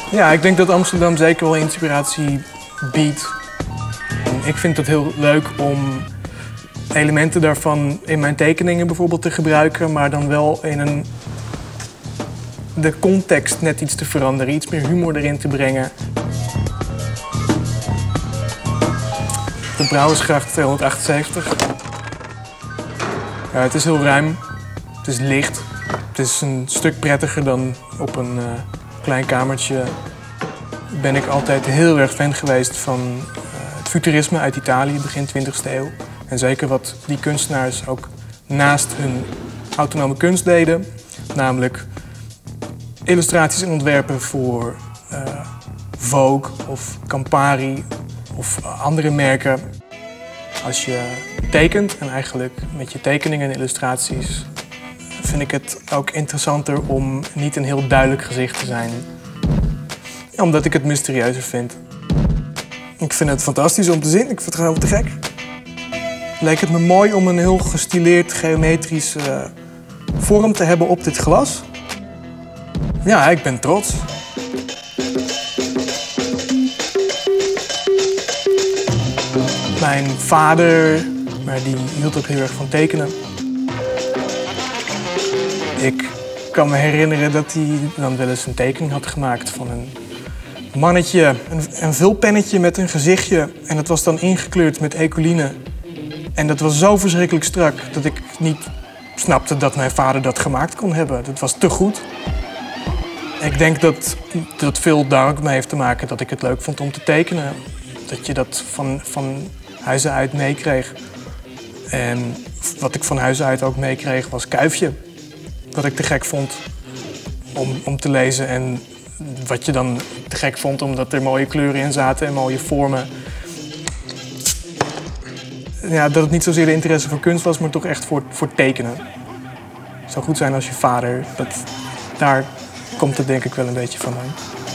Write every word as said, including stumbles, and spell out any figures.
Ja, ik denk dat Amsterdam zeker wel inspiratie biedt. Ik vind het heel leuk om elementen daarvan in mijn tekeningen bijvoorbeeld te gebruiken, maar dan wel in een... de context net iets te veranderen, iets meer humor erin te brengen. De Brouwersgracht tweehonderdachtenzeventig. Ja, het is heel ruim, het is licht. Het is een stuk prettiger dan op een uh, klein kamertje. Ben ik altijd heel erg fan geweest van uh, het futurisme uit Italië, begin twintigste eeuw. En zeker wat die kunstenaars ook naast hun autonome kunst deden. Namelijk illustraties en ontwerpen voor uh, Vogue of Campari of andere merken. Als je tekent en eigenlijk met je tekeningen en illustraties vind ik het ook interessanter om niet een heel duidelijk gezicht te zijn. Ja, omdat ik het mysterieuzer vind. Ik vind het fantastisch om te zien, ik vind het gewoon te gek. Leek het me mooi om een heel gestileerd geometrische uh, vorm te hebben op dit glas. Ja, ik ben trots. Mijn vader, maar die hield ook heel erg van tekenen. Ik kan me herinneren dat hij dan wel eens een tekening had gemaakt van een mannetje, een, een vulpennetje met een gezichtje. En dat was dan ingekleurd met ecoline. En dat was zo verschrikkelijk strak dat ik niet snapte dat mijn vader dat gemaakt kon hebben. Dat was te goed. Ik denk dat dat veel daar ook mee heeft te maken dat ik het leuk vond om te tekenen. Dat je dat van, van huizen uit meekreeg. En wat ik van huizen uit ook meekreeg was Kuifje. Wat ik te gek vond om, om te lezen. En wat je dan te gek vond omdat er mooie kleuren in zaten en mooie vormen. Ja, dat het niet zozeer de interesse voor kunst was, maar toch echt voor, voor tekenen. Het zou goed zijn als je vader, dat, daar komt het denk ik wel een beetje vandaan.